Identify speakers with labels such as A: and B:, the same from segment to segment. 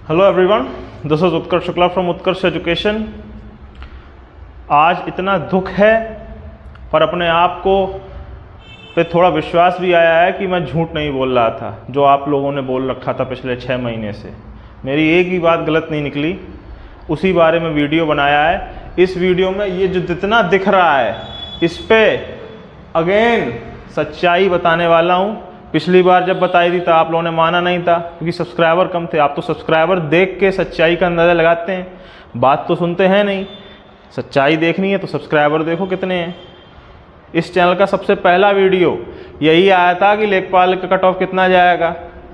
A: Hello everyone, this is Utkarsh Shukla from Utkarsh education. आज इतना दुख है पर अपने आप को पे थोड़ा विश्वास भी आया है कि मैं झूठ नहीं बोल रहा था जो आप लोगों ने बोल रखा था पिछले 6 महीने से। मेरी एक ही बात गलत नहीं निकली, उसी बारे में वीडियो बनाया है। इस वीडियो में ये जो जितना दिख रहा है इस पे अगेन सच्चाई बताने वाला हूँ। पिछली बार जब बताई थी तो आप लोगों ने माना नहीं था क्योंकि सब्सक्राइबर कम थे। आप तो सब्सक्राइबर देख के सच्चाई का अंदाज़ा लगाते हैं, बात तो सुनते हैं नहीं। सच्चाई देखनी है तो सब्सक्राइबर देखो कितने हैं। इस चैनल का सबसे पहला वीडियो यही आया था कि लेखपाल का कट ऑफ कितना जाएगा।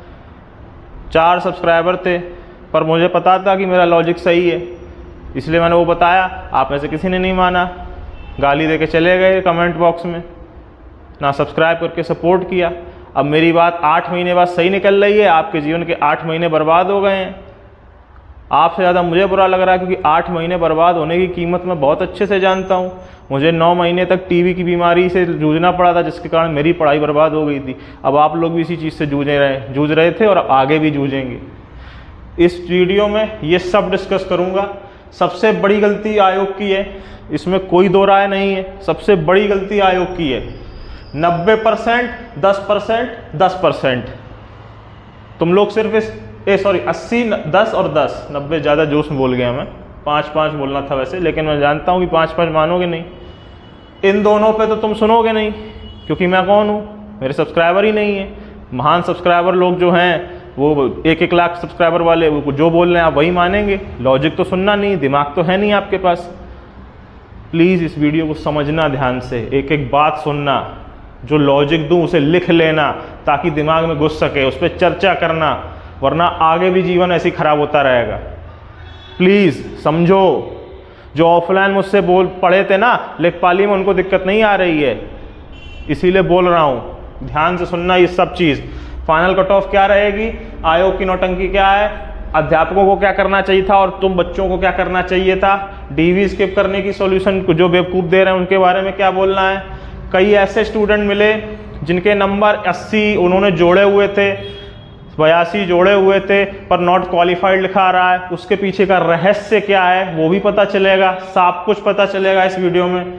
A: 4 सब्सक्राइबर थे पर मुझे पता था कि मेरा लॉजिक सही है, इसलिए मैंने वो बताया। आप में से किसी ने नहीं माना, गाली दे के चले गए कमेंट बॉक्स में, ना सब्सक्राइब करके सपोर्ट किया। अब मेरी बात 8 महीने बाद सही निकल रही है, आपके जीवन के 8 महीने बर्बाद हो गए हैं। आपसे ज़्यादा मुझे बुरा लग रहा है क्योंकि 8 महीने बर्बाद होने की कीमत मैं बहुत अच्छे से जानता हूँ। मुझे 9 महीने तक टीबी की बीमारी से जूझना पड़ा था जिसके कारण मेरी पढ़ाई बर्बाद हो गई थी। अब आप लोग भी इसी चीज़ से जूझ रहे थे और आगे भी जूझेंगे। इस वीडियो में ये सब डिस्कस करूँगा। सबसे बड़ी गलती आयोग की है, इसमें कोई दो राय नहीं है। सबसे बड़ी गलती आयोग की है। 90%, 10%, 10%। तुम लोग सिर्फ 80, 10 और 10, 90 ज़्यादा जोश में बोल गया मैं। 5-5 बोलना था वैसे, लेकिन मैं जानता हूँ कि 5-5 मानोगे नहीं। इन दोनों पे तो तुम सुनोगे नहीं क्योंकि मैं कौन हूँ, मेरे सब्सक्राइबर ही नहीं है। महान सब्सक्राइबर लोग जो हैं वो 1-1 लाख सब्सक्राइबर वाले, वो जो बोल रहे हैं आप वही मानेंगे। लॉजिक तो सुनना नहीं, दिमाग तो है नहीं आपके पास। प्लीज़ इस वीडियो को समझना ध्यान से, एक एक बात सुनना। जो लॉजिक दूं उसे लिख लेना ताकि दिमाग में घुस सके, उस पर चर्चा करना, वरना आगे भी जीवन ऐसे ही खराब होता रहेगा। प्लीज़ समझो। जो ऑफलाइन मुझसे पढ़े थे ना लेखपाली में, उनको दिक्कत नहीं आ रही है, इसीलिए बोल रहा हूँ। ध्यान से सुनना ये सब चीज़। फाइनल कट ऑफ क्या रहेगी, आयोग की नौटंकी क्या है, अध्यापकों को क्या करना चाहिए था और तुम बच्चों को क्या करना चाहिए था, डीवी स्किप करने की सॉल्यूशन जो बेवकूफ़ दे रहे हैं उनके बारे में क्या बोलना है। कई ऐसे स्टूडेंट मिले जिनके नंबर 80 उन्होंने जोड़े हुए थे, 82 जोड़े हुए थे पर नॉट क्वालिफाइड लिखा रहा है। उसके पीछे का रहस्य क्या है वो भी पता चलेगा, सब कुछ पता चलेगा इस वीडियो में।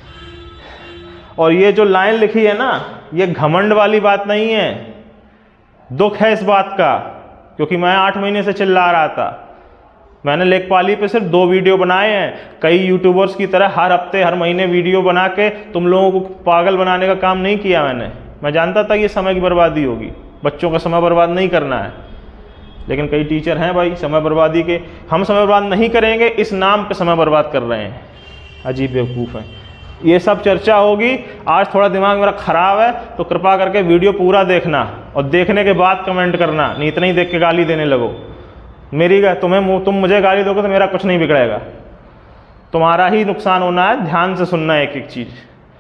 A: और ये जो लाइन लिखी है ना, ये घमंड वाली बात नहीं है, दुख है इस बात का, क्योंकि मैं 8 महीने से चिल्ला रहा था। मैंने लेखपाली पे सिर्फ 2 वीडियो बनाए हैं। कई यूट्यूबर्स की तरह हर हफ्ते हर महीने वीडियो बना के तुम लोगों को पागल बनाने का काम नहीं किया मैंने। मैं जानता था ये समय की बर्बादी होगी, बच्चों का समय बर्बाद नहीं करना है। लेकिन कई टीचर हैं भाई समय बर्बादी के, हम समय बर्बाद नहीं करेंगे इस नाम पे समय बर्बाद कर रहे हैं। अजीब बेवकूफ़ हैं। ये सब चर्चा होगी। आज थोड़ा दिमाग मेरा ख़राब है तो कृपा करके वीडियो पूरा देखना और देखने के बाद कमेंट करना, नहीं इतना ही देख के गाली देने लगो। तुम मुझे गाली दोगे तो मेरा कुछ नहीं बिगड़ेगा, तुम्हारा ही नुकसान होना है। ध्यान से सुनना एक एक चीज।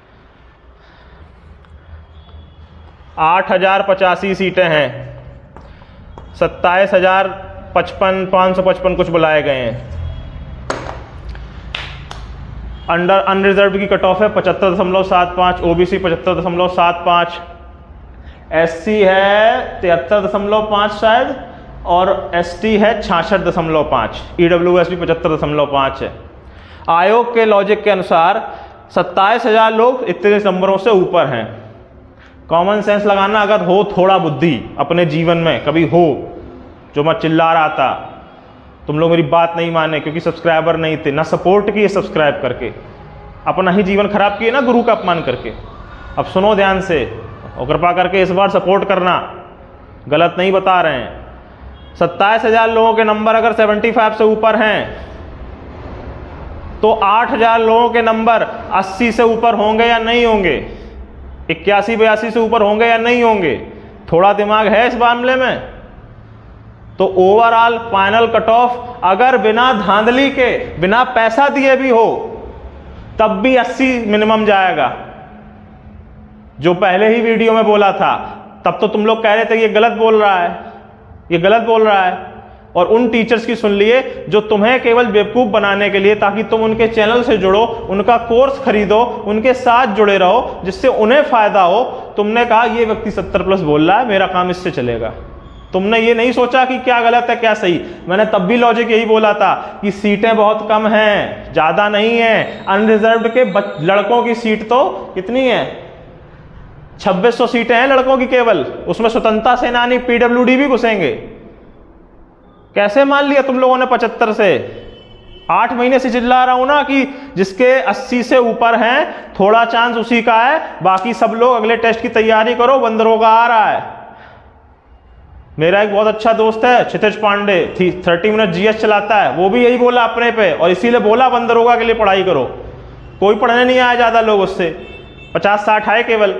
A: 8085 सीटें हैं, 27,055 कुछ बुलाए गए हैं। अंडर अनरिजर्व की कट ऑफ है 75.75, ओबीसी 75.75, एससी है 73.5 शायद, और एसटी है 66.5, ईडब्ल्यूएस भी 75.5 है। आयोग के लॉजिक के अनुसार 27,000 लोग इतने नंबरों से ऊपर हैं। कॉमन सेंस लगाना अगर हो, थोड़ा बुद्धि अपने जीवन में कभी हो। जो मैं चिल्ला रहा था, तुम लोग मेरी बात नहीं माने क्योंकि सब्सक्राइबर नहीं थे, ना सपोर्ट किए सब्सक्राइब करके, अपना ही जीवन खराब किए ना गुरु का अपमान करके। अब सुनो ध्यान से और कृपा करके इस बार सपोर्ट करना, गलत नहीं बता रहे हैं। 27,000 लोगों के नंबर अगर 75 से ऊपर हैं तो 8,000 लोगों के नंबर 80 से ऊपर होंगे या नहीं होंगे, 81-82 से ऊपर होंगे या नहीं होंगे। थोड़ा दिमाग है इस मामले में। तो ओवरऑल फाइनल कट ऑफ अगर बिना धांधली के, बिना पैसा दिए भी हो तब भी 80 मिनिमम जाएगा। जो पहले ही वीडियो में बोला था तब तो तुम लोग कह रहे थे ये गलत बोल रहा है, ये गलत बोल रहा है। और उन टीचर्स की सुन लिए जो तुम्हें केवल बेवकूफ़ बनाने के लिए, ताकि तुम उनके चैनल से जुड़ो, उनका कोर्स खरीदो, उनके साथ जुड़े रहो जिससे उन्हें फ़ायदा हो। तुमने कहा ये व्यक्ति 70+ बोल रहा है, मेरा काम इससे चलेगा। तुमने ये नहीं सोचा कि क्या गलत है क्या सही। मैंने तब भी लॉजिक यही बोला था कि सीटें बहुत कम हैं, ज़्यादा नहीं है। अनरिजर्व्ड के लड़कों की सीट तो कितनी है, 2600 सीटें हैं लड़कों की केवल, उसमें स्वतंत्रता सेनानी पीडब्ल्यूडी भी घुसेंगे। कैसे मान लिया तुम लोगों ने 75 से? 8 महीने से चिल्ला रहा हूं ना कि जिसके 80 से ऊपर हैं थोड़ा चांस उसी का है, बाकी सब लोग अगले टेस्ट की तैयारी करो, बंदरोगा आ रहा है। मेरा एक बहुत अच्छा दोस्त है क्षितिज पांडे, 30 मिनट जीएस चलाता है, वो भी यही बोला अपने पे, और इसीलिए बोला बंदरोगा के लिए पढ़ाई करो। कोई पढ़ने नहीं आया ज्यादा लोग उससे, 50-60 आए केवल।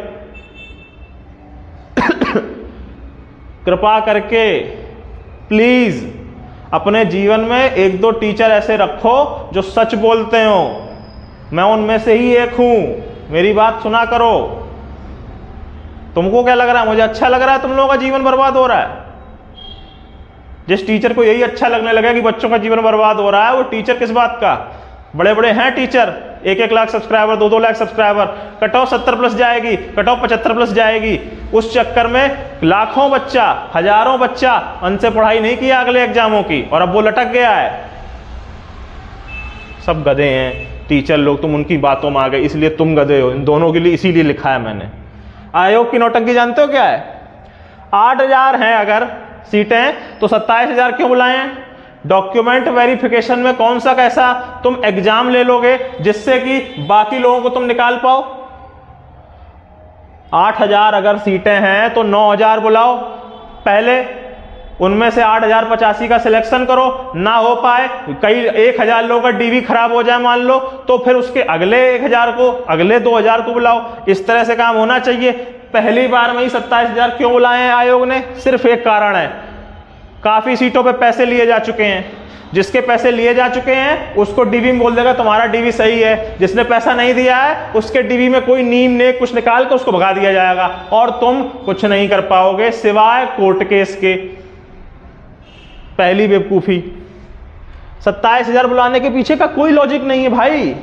A: कृपा करके प्लीज अपने जीवन में 1-2 टीचर ऐसे रखो जो सच बोलते हो। मैं उनमें से ही एक हूं, मेरी बात सुना करो। तुमको क्या लग रहा है, मुझे अच्छा लग रहा है तुम लोगों का जीवन बर्बाद हो रहा है? जिस टीचर को यही अच्छा लगने लगा कि बच्चों का जीवन बर्बाद हो रहा है, वो टीचर किस बात का? बड़े बड़े हैं teacher, 1-1 lakh subscriber, 2-2 lakh subscriber, cut off 70+ जाएगी, कट ऑफ 75+ जाएगी। उस चक्कर में लाखों बच्चा, हजारों बच्चा मन से पढ़ाई नहीं किया अगले एग्जामों की, और अब वो लटक गया है। सब गधे हैं टीचर लोग, तुम उनकी बातों में आ गए, इसलिए तुम गधे हो। इन दोनों के लिए इसीलिए लिखा है मैंने। आयोग की नौटंकी जानते हो क्या है? 8000 हैं अगर सीटें तो 27,000 क्यों बुलाए हैं? डॉक्यूमेंट वेरिफिकेशन में कौन सा कैसा तुम एग्जाम ले लोगे जिससे कि बाकी लोगों को तुम निकाल पाओ? 8000 अगर सीटें हैं तो 9000 बुलाओ पहले, उनमें से 8085 का सिलेक्शन करो। ना हो पाए, कई 1000 लोगों का डीवी खराब हो जाए मान लो, तो फिर उसके अगले 1000 को, अगले 2000 को बुलाओ। इस तरह से काम होना चाहिए। पहली बार में ही 27,000 क्यों बुलाए हैं आयोग ने? सिर्फ एक कारण है, काफी सीटों पे पैसे लिए जा चुके हैं। जिसके पैसे लिए जा चुके हैं उसको डीवी में बोल देगा तुम्हारा डीवी सही है, जिसने पैसा नहीं दिया है उसके डीवी में कोई नीम ने कुछ निकाल कर उसको भगा दिया जाएगा, और तुम कुछ नहीं कर पाओगे सिवाय कोर्ट केस के। पहली बेवकूफी। 27,000 बुलाने के पीछे का कोई लॉजिक नहीं है भाई।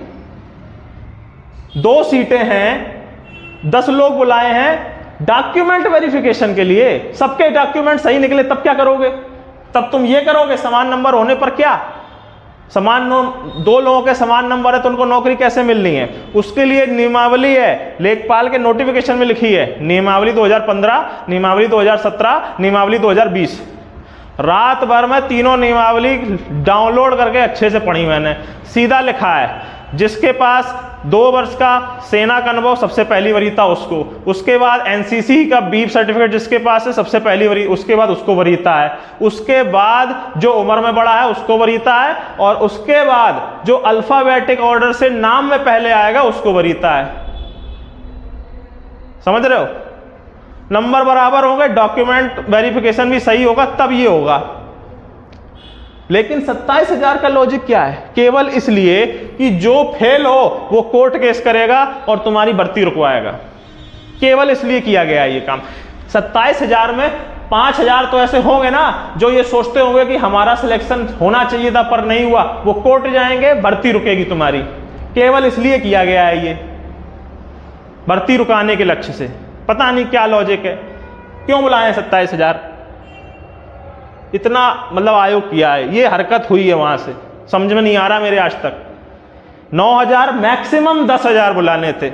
A: 2 सीटें हैं, 10 लोग बुलाए हैं डॉक्यूमेंट वेरिफिकेशन के लिए, सबके डॉक्यूमेंट सही निकले तब क्या करोगे? तब तुम ये करोगे समान नंबर होने पर क्या? समान 2 लोगों के समान नंबर है तो उनको नौकरी कैसे मिलनी है? उसके लिए नियमावली है, लेखपाल के नोटिफिकेशन में लिखी है, नियमावली 2015, नियमावली 2017, नियमावली 2020। रात भर में तीनों नियमावली डाउनलोड करके अच्छे से पढ़ी मैंने। सीधा लिखा है जिसके पास 2 वर्ष का सेना का अनुभव सबसे पहली वरीयता उसको, उसके बाद एनसीसी का बीप सर्टिफिकेट जिसके पास है सबसे पहली वरीयता, उसके बाद उसको वरीयता है, उसके बाद जो उम्र में बड़ा है उसको वरीयता है, और उसके बाद जो अल्फाबेटिक ऑर्डर से नाम में पहले आएगा उसको वरीयता है। समझ रहे हो? नंबर बराबर होंगे, डॉक्यूमेंट वेरिफिकेशन भी सही होगा, तब ये होगा। लेकिन 27,000 का लॉजिक क्या है? केवल इसलिए कि जो फेल हो वो कोर्ट केस करेगा और तुम्हारी भर्ती रुकवाएगा। केवल इसलिए किया गया है ये काम। 27,000 में 5,000 तो ऐसे होंगे ना जो ये सोचते होंगे कि हमारा सिलेक्शन होना चाहिए था पर नहीं हुआ, वो कोर्ट जाएंगे, भर्ती रुकेगी तुम्हारी। केवल इसलिए किया गया है ये, भर्ती रुकाने के लक्ष्य से। पता नहीं क्या लॉजिक है, क्यों बुलाए 27,000? इतना मतलब आयोग किया है, ये हरकत हुई है वहां से, समझ में नहीं आ रहा मेरे आज तक। 9,000 मैक्सिमम 10,000 बुलाने थे।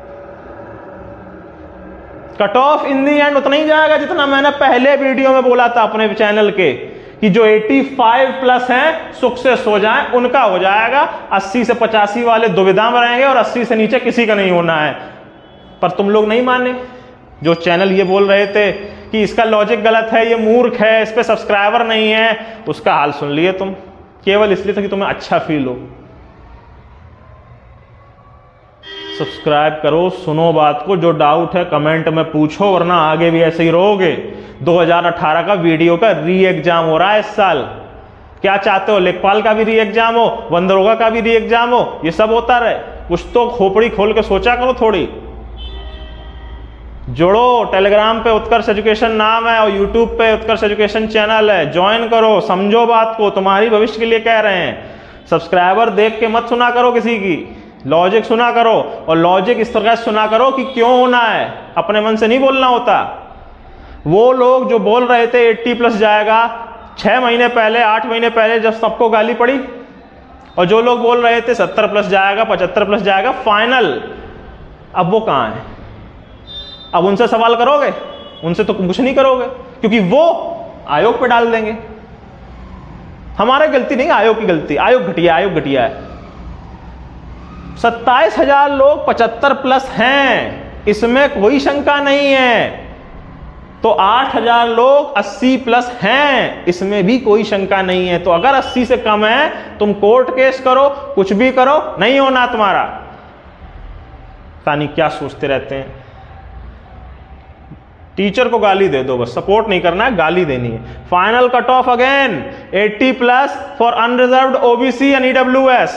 A: Cut off in the end उतना ही जाएगा जितना मैंने पहले वीडियो में बोला था अपने चैनल के, कि जो 85+ हैं सुख से सो जाएं, उनका हो जाएगा। 80 से 85 वाले दुविधा में रहेंगे और 80 से नीचे किसी का नहीं होना है। पर तुम लोग नहीं माने। जो चैनल ये बोल रहे थे कि इसका लॉजिक गलत है, ये मूर्ख है, इस पे सब्सक्राइबर नहीं है, उसका हाल सुन लिए तुम, केवल इसलिए था कि तुम्हें अच्छा फील हो। सब्सक्राइब करो, सुनो बात को, जो डाउट है कमेंट में पूछो, वरना आगे भी ऐसे ही रहोगे। 2018 का वीडियो का री एग्जाम हो रहा है इस साल। क्या चाहते हो? लेखपाल का भी री एग्जाम हो, बंदरोगा का भी री एग्जाम हो, ये सब होता रहे? कुछ तो खोपड़ी खोल के सोचा करो थोड़ी। जोड़ो, टेलीग्राम पे उत्कर्ष एजुकेशन नाम है और यूट्यूब पे उत्कर्ष एजुकेशन चैनल है, ज्वाइन करो, समझो बात को, तुम्हारी भविष्य के लिए कह रहे हैं। सब्सक्राइबर देख के मत सुना करो किसी की, लॉजिक सुना करो, और लॉजिक इस तरह सुना करो कि क्यों होना है, अपने मन से नहीं बोलना होता। वो लोग जो बोल रहे थे 80+ जाएगा 6 महीने पहले 8 महीने पहले जब सबको गाली पड़ी, और जो लोग बोल रहे थे 70+ जाएगा 75+ जाएगा फाइनल, अब वो कहाँ है? अब उनसे सवाल करोगे? उनसे तो कुछ नहीं करोगे, क्योंकि वो आयोग पे डाल देंगे। हमारी गलती नहीं, आयोग की गलती। आयोग घटिया है। 27,000 लोग 75+ हैं, इसमें कोई शंका नहीं है। तो 8,000 लोग 80+ हैं, इसमें भी कोई शंका नहीं है। तो अगर 80 से कम है, तुम कोर्ट केस करो, कुछ भी करो, नहीं होना तुम्हारा। पता नहीं क्या सोचते रहते हैं। टीचर को गाली दे दो बस, सपोर्ट नहीं करना है, गाली देनी है। Final cut off again 80+ for unreserved OBC and EWS,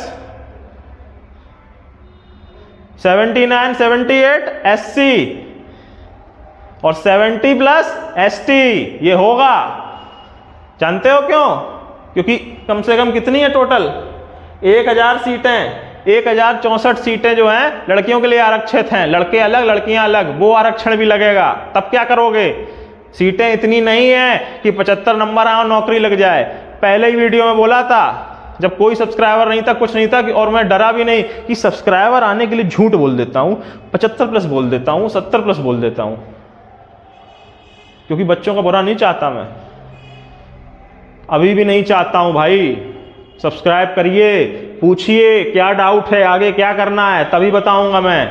A: 79, 78 SC और 70+ एसटी। ये होगा, जानते हो क्यों? क्योंकि कम से कम कितनी है टोटल? 1000 सीटें, 1064 सीटें जो हैं लड़कियों के लिए आरक्षित हैं। लड़के अलग, लड़कियां अलग, वो आरक्षण भी लगेगा। तब क्या करोगे? सीटें इतनी नहीं है कि 75 नंबर आओ नौकरी लग जाए। पहले ही वीडियो में बोला था, जब कोई सब्सक्राइबर नहीं था, कुछ नहीं था, और मैं डरा भी नहीं कि सब्सक्राइबर आने के लिए झूठ बोल देता हूं, 75+ बोल देता हूं, 70+ बोल देता हूं, क्योंकि बच्चों का बुरा नहीं चाहता मैं, अभी भी नहीं चाहता हूं भाई। सब्सक्राइब करिए, पूछिए क्या डाउट है, आगे क्या करना है, तभी बताऊंगा मैं।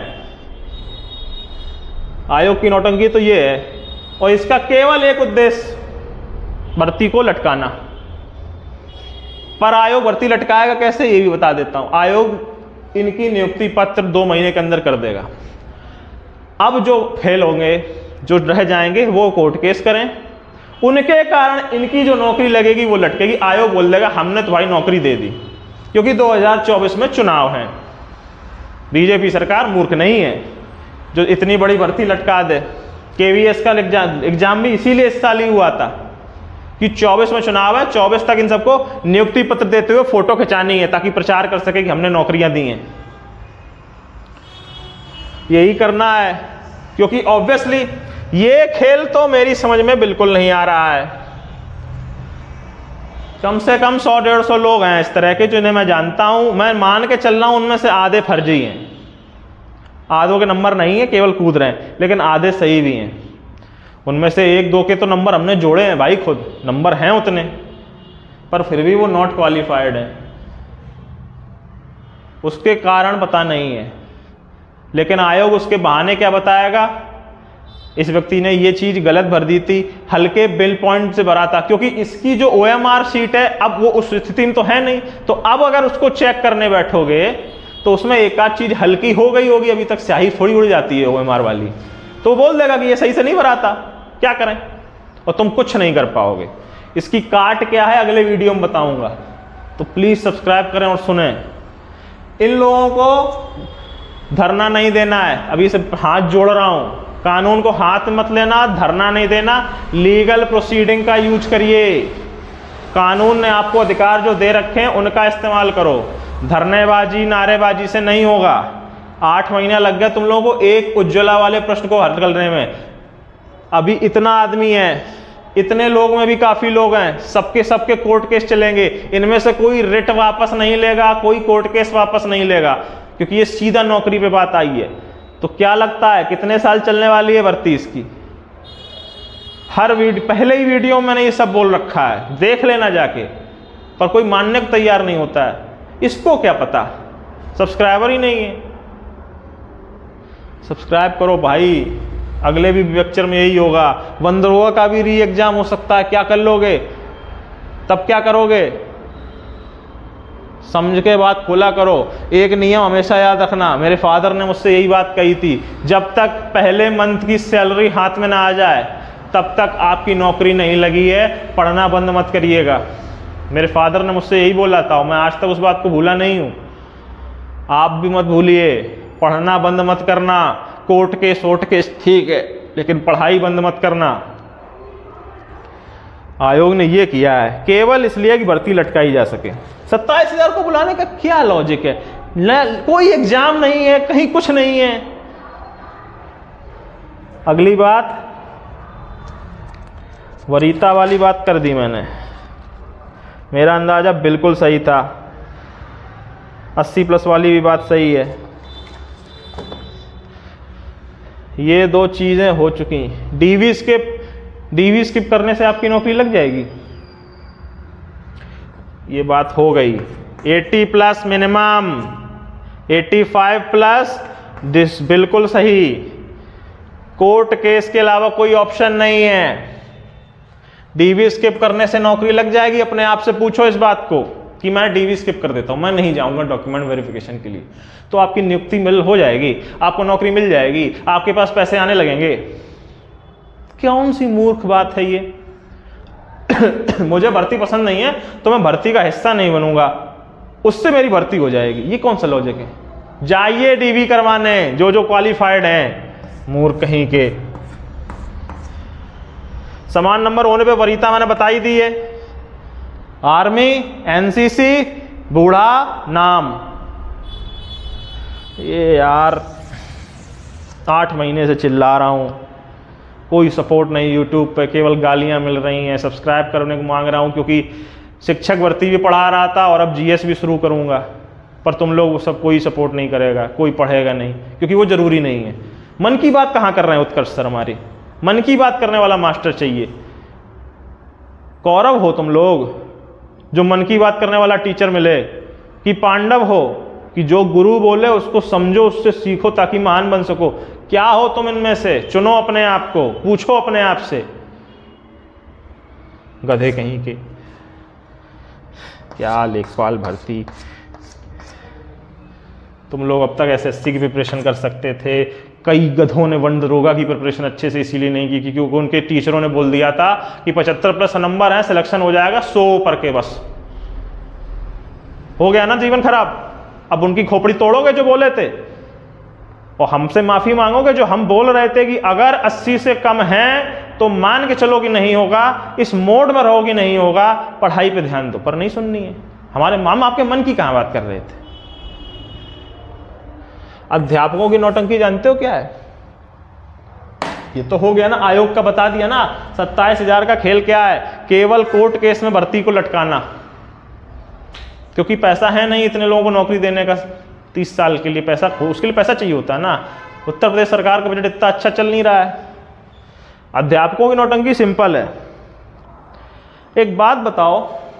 A: आयोग की नौटंकी तो ये है, और इसका केवल एक उद्देश्य भर्ती को लटकाना। पर आयोग भर्ती लटकाएगा कैसे, ये भी बता देता हूं। आयोग इनकी नियुक्ति पत्र 2 महीने के अंदर कर देगा। अब जो फेल होंगे, जो रह जाएंगे, वो कोर्ट केस करें, उनके कारण इनकी जो नौकरी लगेगी वो लटकेगी। आयोग बोल देगा हमने तो भाई नौकरी दे दी, क्योंकि 2024 में चुनाव है। बीजेपी सरकार मूर्ख नहीं है जो इतनी बड़ी भर्ती लटका दे। केवीएस का एग्जाम भी इसीलिए इस साल ही हुआ था कि 24 में चुनाव है, 24 तक इन सबको नियुक्ति पत्र देते हुए फोटो खिंचानी है, ताकि प्रचार कर सके कि हमने नौकरियां दी हैं। यही करना है, क्योंकि ऑब्वियसली ये खेल तो मेरी समझ में बिल्कुल नहीं आ रहा है। कम से कम 100-150 लोग हैं इस तरह के जिन्हें मैं जानता हूं। मैं मान के चल रहा हूं उनमें से आधे फर्जी हैं, आधों के नंबर नहीं है, केवल कूद रहे हैं, लेकिन आधे सही भी हैं। उनमें से 1-2 के तो नंबर हमने जोड़े हैं भाई, खुद नंबर हैं उतने, पर फिर भी वो नॉट क्वालिफाइड है। उसके कारण पता नहीं है, लेकिन आयोग उसके बहाने क्या बताएगा? इस व्यक्ति ने ये चीज गलत भर दी थी, हल्के बिल पॉइंट से भरा था, क्योंकि इसकी जो OMR शीट है अब वो उस स्थिति में तो है नहीं। तो अब अगर उसको चेक करने बैठोगे तो उसमें एक आध चीज हल्की हो गई होगी, अभी तक स्याही थोड़ी उड़ जाती है OMR वाली, तो बोल देगा कि ये सही से नहीं भरा था, क्या करें? और तुम कुछ नहीं कर पाओगे। इसकी काट क्या है अगले वीडियो में बताऊंगा, तो प्लीज सब्सक्राइब करें और सुने। इन लोगों को धरना नहीं देना है, अभी से हाथ जोड़ रहा हूं, कानून को हाथ मत लेना, धरना नहीं देना, लीगल प्रोसीडिंग का यूज करिए। कानून ने आपको अधिकार जो दे रखे हैं उनका इस्तेमाल करो। धरनेबाजी नारेबाजी से नहीं होगा। 8 महीना लग गया तुम लोगों को एक उज्ज्वला वाले प्रश्न को हल करने में। अभी इतना आदमी है, इतने लोग में भी काफी लोग हैं, सबके कोर्ट केस चलेंगे। इनमें से कोई रिट वापस नहीं लेगा, कोई कोर्ट केस वापस नहीं लेगा, क्योंकि ये सीधा नौकरी पे बात आई है। तो क्या लगता है कितने साल चलने वाली है भर्ती इसकी? पहले ही वीडियो में मैंने ये सब बोल रखा है, देख लेना जाके, पर कोई मानने को तैयार नहीं होता है। इसको क्या पता, सब्सक्राइबर ही नहीं है। सब्सक्राइब करो भाई, अगले भी लेक्चर में यही होगा। वंदरोगा का भी री एग्जाम हो सकता है, क्या कर लोगे? तब क्या करोगे? समझ के बात खोला करो। एक नियम हमेशा याद रखना, मेरे फादर ने मुझसे यही बात कही थी, जब तक पहले मंथ की सैलरी हाथ में ना आ जाए तब तक आपकी नौकरी नहीं लगी है, पढ़ना बंद मत करिएगा। मेरे फादर ने मुझसे यही बोला था, मैं आज तक उस बात को भूला नहीं हूं। आप भी मत भूलिए, पढ़ना बंद मत करना। कोर्ट केस वोट केस ठीक है, लेकिन पढ़ाई बंद मत करना। आयोग ने यह किया है केवल इसलिए कि भर्ती लटकाई जा सके। 27,000 को बुलाने का क्या लॉजिक है? कोई एग्जाम नहीं है, कहीं कुछ नहीं है। अगली बात, वरीता वाली बात कर दी मैंने, मेरा अंदाज़ा बिल्कुल सही था। 80+ वाली भी बात सही है। ये 2 चीज़ें हो चुकी। डीवी स्किप करने से आपकी नौकरी लग जाएगी, ये बात हो गई। 80+ मिनिमम, 85+ दिस बिल्कुल सही। कोर्ट केस के अलावा कोई ऑप्शन नहीं है। डीवी स्किप करने से नौकरी लग जाएगी? अपने आप से पूछो इस बात को कि मैं डीवी स्किप कर देता हूं, मैं नहीं जाऊंगा डॉक्यूमेंट वेरिफिकेशन के लिए, तो आपकी नियुक्ति हो जाएगी, आपको नौकरी मिल जाएगी, आपके पास पैसे आने लगेंगे। कौन सी मूर्ख बात है ये? मुझे भर्ती पसंद नहीं है तो मैं भर्ती का हिस्सा नहीं बनूंगा, उससे मेरी भर्ती हो जाएगी, ये कौन सा लॉजिक है? जाइए डीवी करवाने, जो क्वालिफाइड हैं, मूर्ख कहीं के। समान नंबर होने पे वरीयता मैंने बताई दी है। आर्मी, एनसीसी, बूढ़ा, नाम। ये यार 8 महीने से चिल्ला रहा हूं, कोई सपोर्ट नहीं यूट्यूब पे, केवल गालियां मिल रही हैं। सब्सक्राइब करने को मांग रहा हूं क्योंकि शिक्षक भर्ती भी पढ़ा रहा था और अब जीएस भी शुरू करूंगा, पर तुम लोग सब कोई सपोर्ट नहीं करेगा, कोई पढ़ेगा नहीं, क्योंकि वो जरूरी नहीं है। मन की बात कहाँ कर रहे हैं उत्कर्ष सर? हमारी मन की बात करने वाला मास्टर चाहिए। कौरव हो तुम लोग जो मन की बात करने वाला टीचर मिले, कि पांडव हो कि जो गुरु बोले उसको समझो, उससे सीखो ताकि महान बन सको? क्या हो तुम इनमें से? चुनो अपने आप को, पूछो अपने आप से। गधे कहीं के। क्या लेखपाल भर्ती, तुम लोग अब तक एसएससी की प्रिपरेशन कर सकते थे। कई गधों ने वन दरोगा की प्रिपरेशन अच्छे से इसीलिए नहीं की क्योंकि उनके टीचरों ने बोल दिया था कि 75+ नंबर हैं, सिलेक्शन हो जाएगा 100 पर के, बस हो गया ना जीवन खराब। अब उनकी खोपड़ी तोड़ोगे जो बोले थे, और हमसे माफी मांगोगे जो हम बोल रहे थे कि अगर 80 से कम हैं तो मान के चलो कि नहीं होगा, इस मोड में रहो कि नहीं होगा, पढ़ाई पे ध्यान दो, पर नहीं सुननी है। हमारे मामा आपके मन की कहां बात कर रहे थे? अध्यापकों की नौटंकी जानते हो क्या है? ये तो हो गया ना, आयोग का बता दिया ना। 27,000 का खेल क्या है? केवल कोर्ट केस में भर्ती को लटकाना, क्योंकि पैसा है नहीं इतने लोगों को नौकरी देने का 30 साल के लिए। पैसा, उसके लिए पैसा चाहिए होता है ना। उत्तर प्रदेश सरकार का बजट इतना अच्छा चल नहीं रहा है। अध्यापकों की नौटंकी सिंपल है। एक बात बताओ,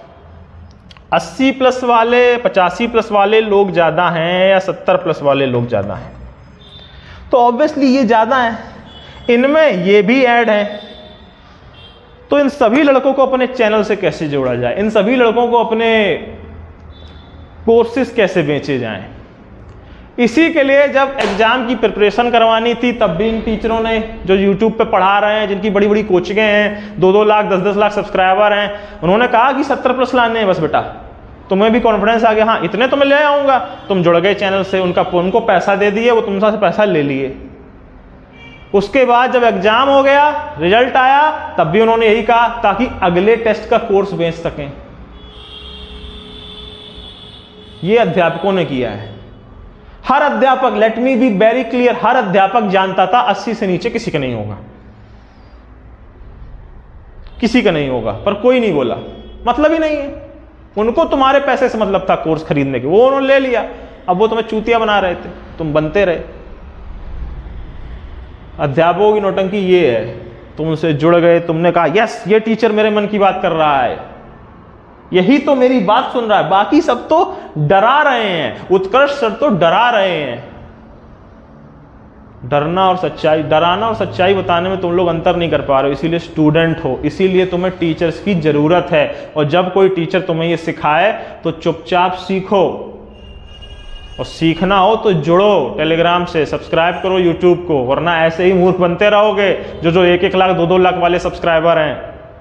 A: 80+ वाले, 85+ वाले लोग ज़्यादा हैं या 70+ वाले लोग ज़्यादा हैं? तो ऑब्वियसली ये ज़्यादा हैं। इनमें ये भी ऐड हैं, तो इन सभी लड़कों को अपने चैनल से कैसे जोड़ा जाए? इन सभी लड़कों को अपने कोर्सेज कैसे बेचे जाएं? इसी के लिए जब एग्जाम की प्रिपरेशन करवानी थी तब भी इन टीचरों ने, जो यूट्यूब पे पढ़ा रहे हैं, जिनकी बड़ी बड़ी कोचिंगें हैं, 2-2 लाख 10-10 लाख सब्सक्राइबर हैं, उन्होंने कहा कि 70+ लाने हैं बस बेटा। तुम्हें भी कॉन्फिडेंस आ गया, हाँ इतने तो मैं ले आऊंगा। तुम जुड़ गए चैनल से, उनको पैसा दे दिए, वो तुमसे पैसा ले लिए। उसके बाद जब एग्जाम हो गया, रिजल्ट आया, तब भी उन्होंने यही कहा ताकि अगले टेस्ट का कोर्स बेच सकें। ये अध्यापकों ने किया है। हर अध्यापक, let me be very clear, हर अध्यापक जानता था 80 से नीचे किसी का नहीं होगा, किसी का नहीं होगा, पर कोई नहीं बोला, मतलब ही नहीं है। उनको तुम्हारे पैसे से मतलब था कोर्स खरीदने के, वो उन्होंने ले लिया। अब वो तुम्हें चूतिया बना रहे थे, तुम बनते रहे। अध्यापकों की नौटंकी ये है, तुमसे जुड़ गए, तुमने कहा यस ये टीचर मेरे मन की बात कर रहा है, यही तो मेरी बात सुन रहा है, बाकी सब तो डरा रहे हैं। उत्कर्ष सर तो डरा रहे हैं। डराना और सच्चाई बताने में तुम लोग अंतर नहीं कर पा रहे हो, इसीलिए स्टूडेंट हो, इसीलिए तुम्हें टीचर्स की जरूरत है। और जब कोई टीचर तुम्हें ये सिखाए तो चुपचाप सीखो, और सीखना हो तो जुड़ो टेलीग्राम से, सब्सक्राइब करो यूट्यूब को, वरना ऐसे ही मूर्ख बनते रहोगे। जो 1-1 लाख 2-2 लाख वाले सब्सक्राइबर हैं,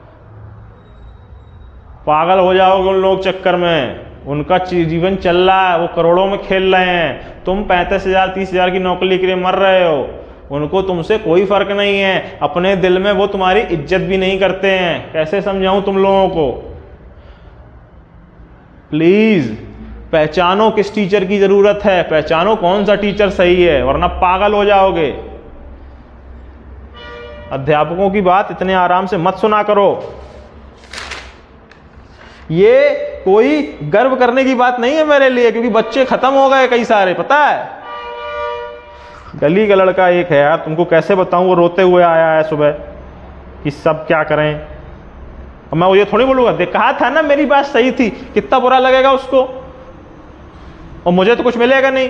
A: पागल हो जाओगे उन लोग चक्कर में। उनका जीवन चल रहा है, वो करोड़ों में खेल रहे हैं, तुम 35,000 30,000 की नौकरी के लिए मर रहे हो। उनको तुमसे कोई फर्क नहीं है, अपने दिल में वो तुम्हारी इज्जत भी नहीं करते हैं। कैसे समझाऊं तुम लोगों को? प्लीज पहचानो किस टीचर की जरूरत है, पहचानो कौन सा टीचर सही है, वरना पागल हो जाओगे। अध्यापकों की बात इतने आराम से मत सुना करो। ये कोई गर्व करने की बात नहीं है मेरे लिए, क्योंकि बच्चे खत्म हो गए कई सारे, पता है। गली का लड़का एक है यार, तुमको कैसे बताऊं, वो रोते हुए आया है सुबह कि सब क्या करें। अब मैं वो ये थोड़ी बोलूंगा, कहा था ना मेरी बात सही थी, कितना बुरा लगेगा उसको, और मुझे तो कुछ मिलेगा नहीं।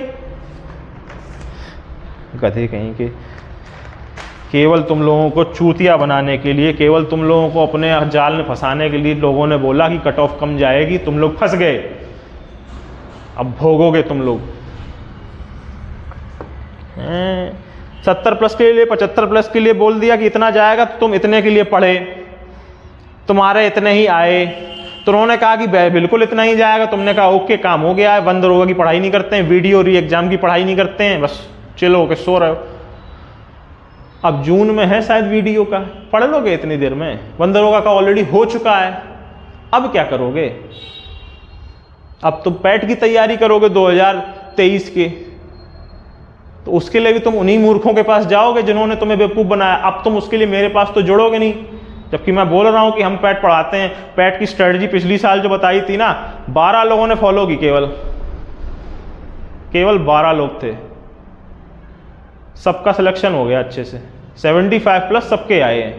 A: गधे कहीं के, केवल तुम लोगों को चूतिया बनाने के लिए, केवल तुम लोगों को अपने जाल में फंसाने के लिए लोगों ने बोला कि कट ऑफ कम जाएगी, तुम लोग फंस गए, अब भोगोगे तुम लोग। 70 प्लस के लिए 75 प्लस के लिए बोल दिया कि इतना जाएगा, तो तुम इतने के लिए पढ़े, तुम्हारे इतने ही आए। तो उन्होंने कहा कि बिल्कुल इतना ही जाएगा, तुमने कहा ओके काम हो गया है, बंद रोगा की पढ़ाई नहीं करते हैं, वीडियो री एग्जाम की पढ़ाई नहीं करते हैं, बस चिल होके सो रहे हो। अब जून में है शायद वीडियो का, पढ़ लोगे इतनी देर में, बंद रोगा का ऑलरेडी हो चुका है, अब क्या करोगे? अब तुम पैट की तैयारी करोगे 2023 के, तो उसके लिए भी तुम उन्हीं मूर्खों के पास जाओगे जिन्होंने तुम्हें बेवकूफ़ बनाया। अब तुम उसके लिए मेरे पास तो जुड़ोगे नहीं, जबकि मैं बोल रहा हूं कि हम पैट पढ़ाते हैं। पैट की स्ट्रेटजी पिछली साल जो बताई थी ना, 12 लोगों ने फॉलो की, केवल 12 लोग थे, सबका सिलेक्शन हो गया अच्छे से, 75 प्लस सबके आए हैं।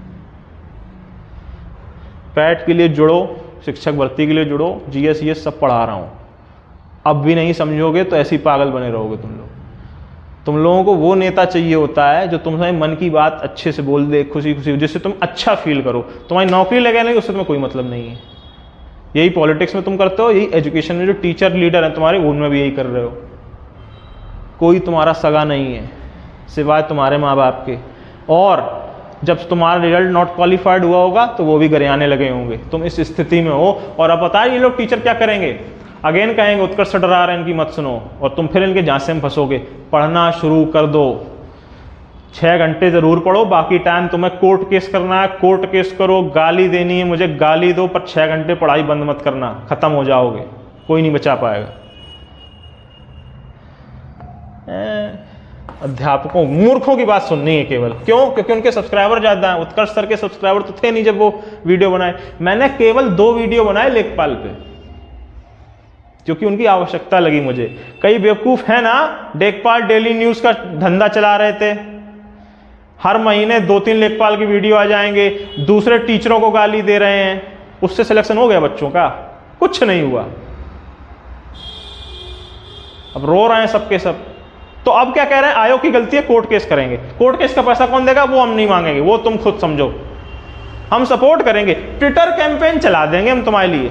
A: पैट के लिए जुड़ो, शिक्षक भर्ती के लिए जुड़ो, जीएस सब पढ़ा रहा हूं। अब भी नहीं समझोगे तो ऐसे ही पागल बने रहोगे तुम लोग। तुम लोगों को वो नेता चाहिए होता है जो तुम्हारे मन की बात अच्छे से बोल दे, खुशी खुशी, जिससे तुम अच्छा फील करो। तुम्हारी नौकरी लगे नहीं, उससे तुम्हें कोई मतलब नहीं है। यही पॉलिटिक्स में तुम करते हो, यही एजुकेशन में जो टीचर लीडर हैं तुम्हारे, उनमें भी यही कर रहे हो। कोई तुम्हारा सगा नहीं है सिवाय तुम्हारे माँ बाप के, और जब तुम्हारा रिजल्ट नॉट क्वालिफाइड हुआ होगा तो वो भी गरियाने लगे होंगे। तुम इस स्थिति में हो, और अब बताइए ये लोग टीचर क्या करेंगे? अगेन कहेंगे उत्कर्ष से डरा रहे हैं, इनकी मत सुनो, और तुम फिर इनके झांसे में फंसोगे। पढ़ना शुरू कर दो, 6 घंटे जरूर पढ़ो, बाकी टाइम तुम्हें कोर्ट केस करना है, कोर्ट केस करो, गाली देनी है मुझे गाली दो, पर 6 घंटे पढ़ाई बंद मत करना, खत्म हो जाओगे, कोई नहीं बचा पाएगा। अध्यापकों मूर्खों की बात सुननी है केवल, क्यों? क्योंकि उनके सब्सक्राइबर ज्यादा हैं। उत्कर्ष सर के सब्सक्राइबर तो थे नहीं जब वो वीडियो बनाए। मैंने केवल 2 वीडियो बनाए लेखपाल पे, क्योंकि उनकी आवश्यकता लगी मुझे। कई बेवकूफ है ना, लेखपाल डेली न्यूज का धंधा चला रहे थे, हर महीने 2-3 लेखपाल की वीडियो आ जाएंगे, दूसरे टीचरों को गाली दे रहे हैं, उससे सिलेक्शन हो गया बच्चों का? कुछ नहीं हुआ। अब रो रहे हैं सबके सब। तो अब क्या कह रहे हैं? आयोग की गलती है, कोर्ट केस करेंगे। कोर्ट केस का पैसा कौन देगा? वो हम नहीं मांगेंगे, वो तुम खुद समझो, हम सपोर्ट करेंगे, ट्विटर कैंपेन चला देंगे हम तुम्हारे लिए।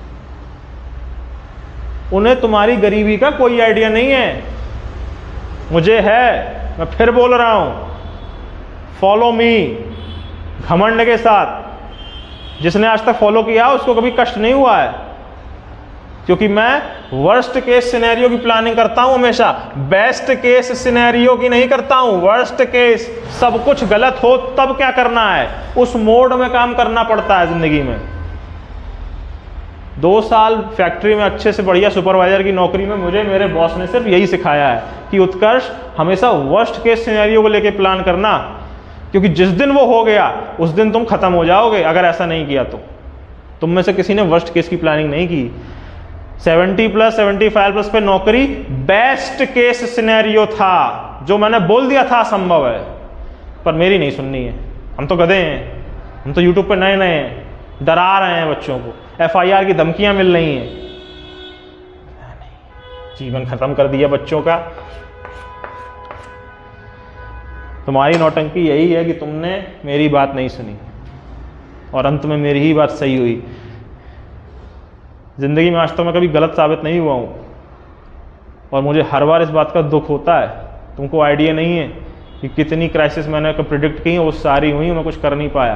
A: उन्हें तुम्हारी गरीबी का कोई आइडिया नहीं है, मुझे है, मैं फिर बोल रहा हूं, फॉलो मी, घमंड के साथ। जिसने आज तक फॉलो किया उसको कभी कष्ट नहीं हुआ है, क्योंकि मैं वर्स्ट केस सिनेरियो की प्लानिंग करता हूं हमेशा, बेस्ट केस सिनेरियो की नहीं करता हूं। वर्स्ट केस, सब कुछ गलत हो तब क्या करना है, उस मोड में काम करना पड़ता है जिंदगी में। 2 साल फैक्ट्री में अच्छे से बढ़िया सुपरवाइजर की नौकरी में मुझे मेरे बॉस ने सिर्फ यही सिखाया है कि उत्कर्ष हमेशा वर्स्ट केस सिनेरियो को लेके प्लान करना, क्योंकि जिस दिन वो हो गया उस दिन तुम खत्म हो जाओगे अगर ऐसा नहीं किया तो। तुम में से किसी ने वर्स्ट केस की प्लानिंग नहीं की। 70 प्लस 75 प्लस पे नौकरी बेस्ट केस सिनेरियो था, जो मैंने बोल दिया था संभव है, पर मेरी नहीं सुननी है। हम तो गधे हैं, हम तो यूट्यूब पे नए नए हैं, डरा रहे हैं बच्चों को, FIR की धमकियां मिल रही हैं, जीवन खत्म कर दिया बच्चों का। तुम्हारी नौटंकी यही है कि तुमने मेरी बात नहीं सुनी और अंत में मेरी ही बात सही हुई। जिंदगी में आज तक मैं कभी गलत साबित नहीं हुआ हूं, और मुझे हर बार इस बात का दुख होता है। तुमको आइडिया नहीं है कि कितनी क्राइसिस मैंने प्रिडिक्ट की, वो सारी हुई, मैं कुछ कर नहीं पाया।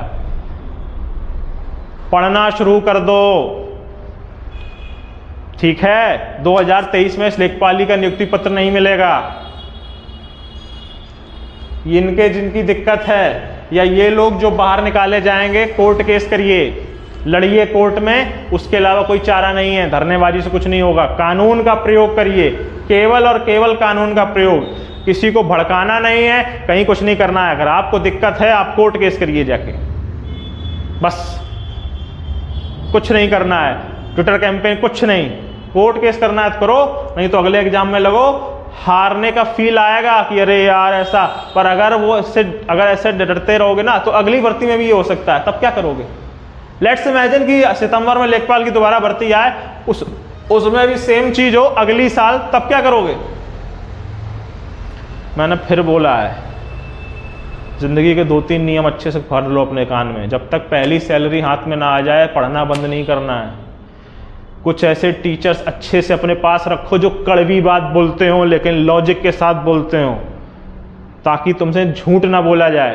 A: पढ़ना शुरू कर दो, ठीक है? 2023 में इस लेखपाली का नियुक्ति पत्र नहीं मिलेगा। इनके जिनकी दिक्कत है, या ये लोग जो बाहर निकाले जाएंगे, कोर्ट केस करिए, लड़िए कोर्ट में, उसके अलावा कोई चारा नहीं है। धरनेबाजी से कुछ नहीं होगा, कानून का प्रयोग करिए, केवल और केवल कानून का प्रयोग। किसी को भड़काना नहीं है, कहीं कुछ नहीं करना है। अगर आपको दिक्कत है आप कोर्ट केस करिए जाके, बस कुछ नहीं करना है। ट्विटर कैंपेन कुछ नहीं, कोर्ट केस करना है तो करो, नहीं तो अगले एग्जाम में लगो। हारने का फील आएगा कि अरे यार ऐसा, पर अगर ऐसे डरते रहोगे ना तो अगली भर्ती में भी ये हो सकता है, तब क्या करोगे? लेट्स इमेजिन कि सितंबर में लेखपाल की दोबारा भर्ती आए, उसमें भी सेम चीज हो अगली साल, तब क्या करोगे? मैंने फिर बोला है, जिंदगी के 2-3 नियम अच्छे से पढ़ लो अपने कान में। जब तक पहली सैलरी हाथ में ना आ जाए पढ़ना बंद नहीं करना है। कुछ ऐसे टीचर्स अच्छे से अपने पास रखो जो कड़वी बात बोलते हो लेकिन लॉजिक के साथ बोलते हो, ताकि तुमसे झूठ ना बोला जाए।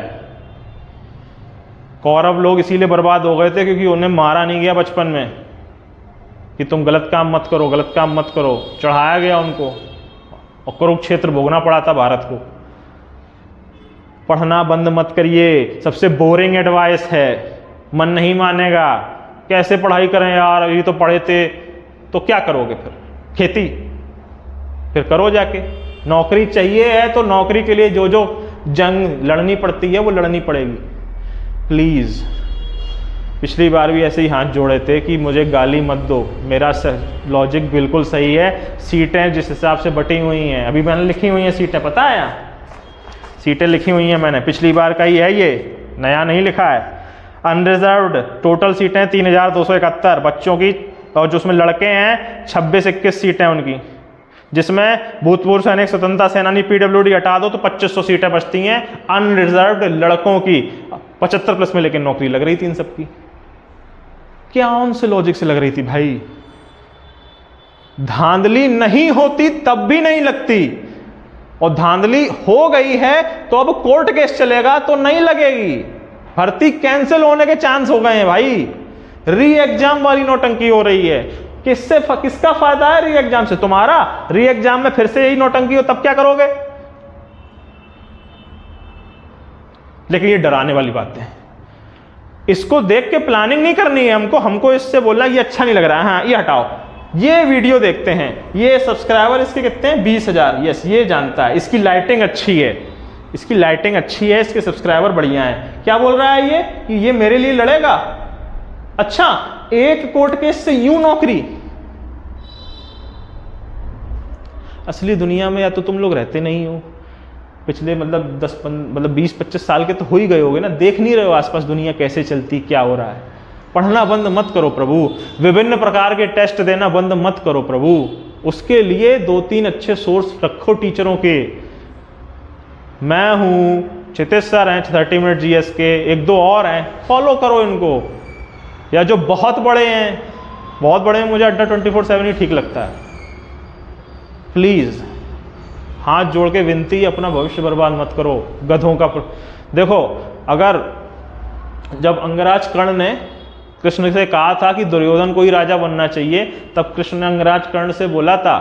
A: कौरव लोग इसीलिए बर्बाद हो गए थे क्योंकि उन्हें मारा नहीं गया बचपन में कि तुम गलत काम मत करो, गलत काम मत करो। चढ़ाया गया उनको और कुरुक्षेत्र भोगना पड़ा था भारत को। पढ़ना बंद मत करिए, सबसे बोरिंग एडवाइस है, मन नहीं मानेगा। कैसे पढ़ाई करें यार, अभी तो पढ़े थे, तो क्या करोगे फिर? खेती फिर करो जाके। नौकरी चाहिए है तो नौकरी के लिए जो जो जंग लड़नी पड़ती है वो लड़नी पड़ेगी। प्लीज़, पिछली बार भी ऐसे ही हाथ जोड़े थे कि मुझे गाली मत दो, मेरा लॉजिक बिल्कुल सही है। सीटें जिस हिसाब से बटी हुई हैं, अभी मैंने लिखी हुई हैं सीटें, पता है यहाँ सीटें लिखी हुई हैं मैंने, पिछली बार का ही है ये, नया नहीं लिखा है। अनरिजर्व्ड टोटल सीटें 3271 बच्चों की, और जो उसमें लड़के हैं 26-21 सीटें उनकी, जिसमें भूतपूर्व सैनिक, स्वतंत्रता सेनानी, पीडब्ल्यूडी हटा दो तो 2500 सीटें बचती हैं अनरिजर्व्ड लड़कों की। 75+ में लेकिन नौकरी लग रही थी इन सबकी। क्या उनसे लॉजिक से लग रही थी भाई? धांधली नहीं होती तब भी नहीं लगती, और धांधली हो गई है तो अब कोर्ट केस चलेगा तो नहीं लगेगी। भर्ती कैंसिल होने के चांस हो गए हैं भाई। री एग्जाम वाली नौटंकी हो रही है। किसका फायदा है री एग्जाम से? तुम्हारा। री एग्जाम में फिर से यही नौटंकी हो तब क्या करोगे? लेकिन ये डराने वाली बातें हैं, इसको देख के प्लानिंग नहीं करनी है हमको इससे बोलना ये अच्छा नहीं लग रहा है, हाँ ये हटाओ। ये वीडियो देखते हैं, ये सब्सक्राइबर इसके कितने हैं? 20,000। यस, ये जानता है, इसकी लाइटिंग अच्छी है, इसकी लाइटिंग अच्छी है, इसके सब्सक्राइबर बढ़िया हैं। क्या बोल रहा है ये कि ये मेरे लिए लड़ेगा? अच्छा, एक कोर्ट केस से यूं नौकरी? असली दुनिया में या तो तुम लोग रहते नहीं हो, पिछले मतलब 20-25 साल के तो हो ही गए होगे ना, देख नहीं रहे हो आसपास दुनिया कैसे चलती, क्या हो रहा है। पढ़ना बंद मत करो प्रभु, विभिन्न प्रकार के टेस्ट देना बंद मत करो प्रभु। उसके लिए 2-3 अच्छे सोर्स रखो टीचरों के। मैं हूं, क्षितिज सर हैं 30 मिनट जीएस के, 1-2 और हैं, फॉलो करो इनको। या जो बहुत बड़े हैं, बहुत बड़े हैं, मुझे अड्डा 24/7 ही ठीक लगता है। प्लीज हाथ जोड़ के विनती, अपना भविष्य बर्बाद मत करो गधों का। देखो, अगर जब अंगराज कर्ण ने कृष्ण से कहा था कि दुर्योधन को ही राजा बनना चाहिए, तब कृष्ण ने अंगराज कर्ण से बोला था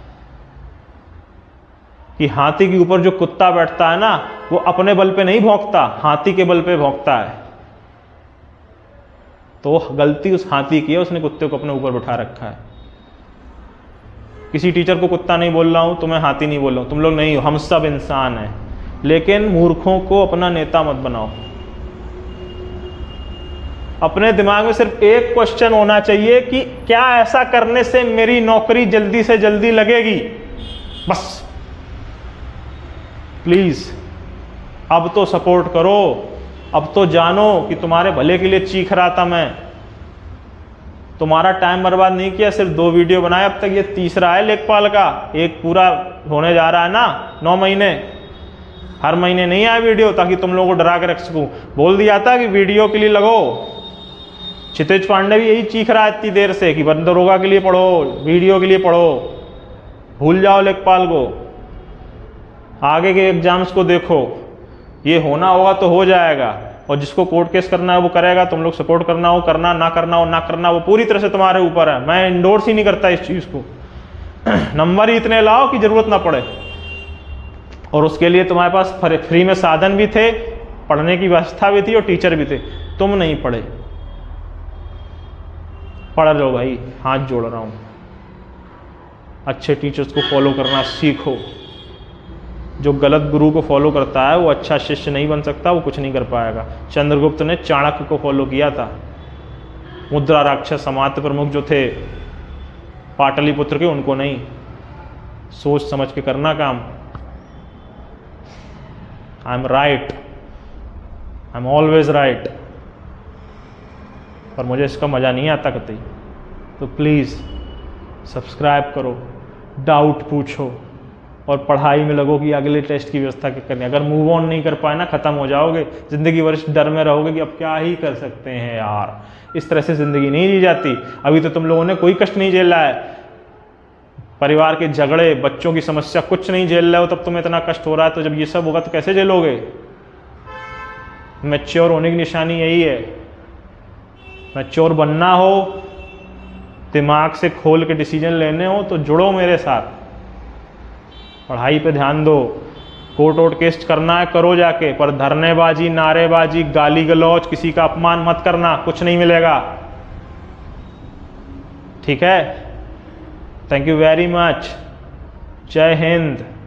A: कि हाथी के ऊपर जो कुत्ता बैठता है ना, वो अपने बल पे नहीं भौंकता, हाथी के बल पे भौंकता है। तो गलती उस हाथी की है, उसने कुत्ते को अपने ऊपर बिठा रखा है। किसी टीचर को कुत्ता नहीं बोल रहा हूं, तुम्हें हाथी नहीं बोल रहा हूं, तुम लोग नहीं हो, हम सब इंसान हैं। लेकिन मूर्खों को अपना नेता मत बनाओ। अपने दिमाग में सिर्फ एक क्वेश्चन होना चाहिए कि क्या ऐसा करने से मेरी नौकरी जल्दी से जल्दी लगेगी, बस। प्लीज अब तो सपोर्ट करो, अब तो जानो कि तुम्हारे भले के लिए चीख रहा था मैं। तुम्हारा टाइम बर्बाद नहीं किया, सिर्फ 2 वीडियो बनाए, अब तक ये तीसरा है लेखपाल का। एक पूरा होने जा रहा है ना, 9 महीने, हर महीने नहीं आया वीडियो, ताकि तुम लोगों को डरा के रख सकूं। बोल दिया था कि वीडियो के लिए लगो। क्षितिज पांडे भी यही चीख रहा है इतनी देर से कि दरोगा के लिए पढ़ो, वीडियो के लिए पढ़ो, भूल जाओ लेखपाल को, आगे के एग्जाम्स को देखो। ये होना होगा तो हो जाएगा, और जिसको कोर्ट केस करना है वो करेगा। तुम लोग सपोर्ट करना हो करना, ना करना हो ना करना, वो पूरी तरह से तुम्हारे ऊपर है। मैं इंडोर्स ही नहीं करता इस चीज़ को। नंबर ही इतने लाओ कि जरूरत ना पड़े, और उसके लिए तुम्हारे पास फ्री में साधन भी थे, पढ़ने की व्यवस्था भी थी, और टीचर भी थे। तुम नहीं पढ़े। पढ़ लो भाई, हाथ जोड़ रहा हूं। अच्छे टीचर्स को फॉलो करना सीखो। जो गलत गुरु को फॉलो करता है वो अच्छा शिष्य नहीं बन सकता, वो कुछ नहीं कर पाएगा। चंद्रगुप्त ने चाणक्य को फॉलो किया था। मुद्रा राक्षस समाज प्रमुख जो थे पाटलिपुत्र के, उनको नहीं। सोच समझ के करना काम। I am right, I am always right, पर मुझे इसका मज़ा नहीं आता कतई। तो प्लीज़ सब्सक्राइब करो, डाउट पूछो और पढ़ाई में लगो कि अगले टेस्ट की व्यवस्था क्या करनी। अगर मूव ऑन नहीं कर पाए ना, ख़त्म हो जाओगे ज़िंदगी भर इस डर में रहोगे कि अब क्या ही कर सकते हैं यार। इस तरह से ज़िंदगी नहीं जी जाती। अभी तो तुम लोगों ने कोई कष्ट नहीं झेला है, परिवार के झगड़े, बच्चों की समस्या, कुछ नहीं झेल रहे हो, तब तुम्हें इतना कष्ट हो रहा है। तो जब ये सब होगा तो कैसे झेलोगे? मैच्योर होने की निशानी यही है। मैच्योर बनना हो, दिमाग से खोल के डिसीजन लेने हो तो जुड़ो मेरे साथ, पढ़ाई पे ध्यान दो। कोर्ट वोट केस करना है करो जाके, पर धरनेबाजी, नारेबाजी, गाली गलौज, किसी का अपमान मत करना, कुछ नहीं मिलेगा। ठीक है? Thank you very much. जय हिंद।